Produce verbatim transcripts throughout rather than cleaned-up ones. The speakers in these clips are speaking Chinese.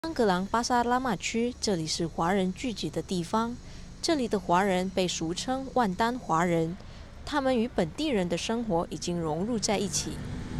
安格朗巴萨拉玛区，这里是华人聚集的地方。这里的华人被俗称万丹华人，他们与本地人的生活已经融入在一起。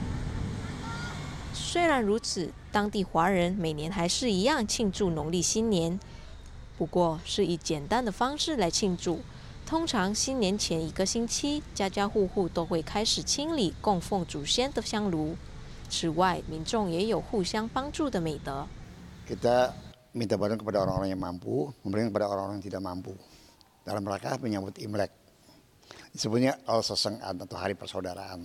虽然如此，当地华人每年还是一样庆祝农历新年，不过是以简单的方式来庆祝。通常新年前一个星期，家家户户都会开始清理供奉祖先的香炉。此外，民众也有互相帮助的美德。 Kita minta bantuan kepada orang-orang yang mampu, memberikan kepada orang-orang yang tidak mampu. Dalam rangka menyambut Imlek, disebutnya Al-Sasangan atau Hari Persaudaraan.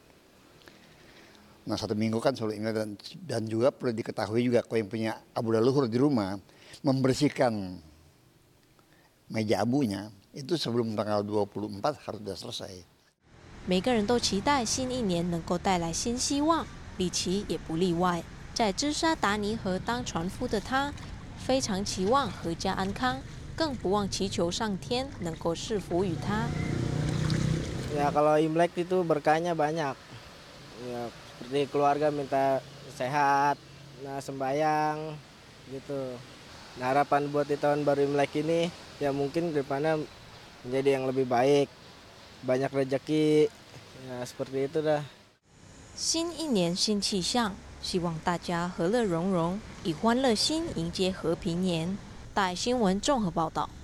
Nah, satu minggu kan sebelum Imlek dan, dan juga perlu diketahui juga kalau yang punya abu leluhur di rumah membersihkan meja abunya itu sebelum tanggal dua puluh empat harus sudah selesai. 每个人都期待新一年能够带来新希望，李奇也不例外。在芝沙达尼河当船夫的他，非常期望阖家安康，更不忘祈求上天能够赐福于他。 Ya kalau Imlek itu berkahnya banyak. Ya, seperti keluarga minta sehat, nah sembayang gitu. Nah, harapan buat di tahun baru Imlek ini ya mungkin ke depannya menjadi yang lebih baik, banyak rezeki, ya seperti itu dah. 新一年新气象，希望大家和乐融融，以欢乐心迎接和平年。大新闻综合报道。